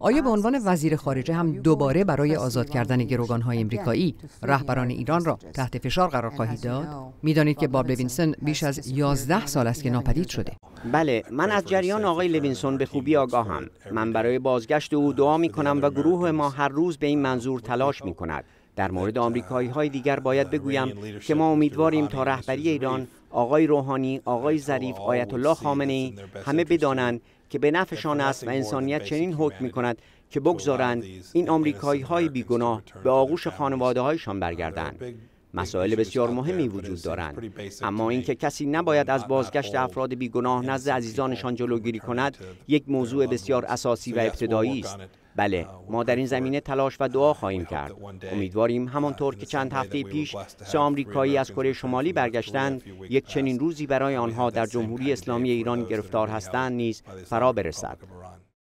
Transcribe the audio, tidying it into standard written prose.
آیا به عنوان وزیر خارجه هم دوباره برای آزاد کردن گروگان‌های آمریکایی رهبران ایران را تحت فشار قرار خواهید داد؟ می‌دانید که باب لوینسون بیش از 11 سال است که ناپدید شده. بله، من از جریان آقای لوینسون به خوبی آگاهم. من برای بازگشت او دعا می‌کنم و گروه ما هر روز به این منظور تلاش می‌کند. در مورد آمریکایی‌های دیگر باید بگویم که ما امیدواریم تا رهبری ایران، آقای روحانی، آقای ظریف، آیت الله خامنه‌ای همه بدانند که به نفعشان است و انسانیت چنین حکم می‌کند که بگذارند این آمریکایی‌های بیگناه به آغوش خانواده‌هایشان برگردند. مسائل بسیار مهمی وجود دارند، اما اینکه کسی نباید از بازگشت افراد بیگناه نزد عزیزانشان جلوگیری کند یک موضوع بسیار اساسی و ابتدایی است. بله، ما در این زمینه تلاش و دعا خواهیم کرد. امیدواریم همانطور که چند هفته پیش 3 آمریکایی از کره شمالی برگشتند، یک چنین روزی برای آنها در جمهوری اسلامی ایران گرفتار هستند نیز فرا برسد.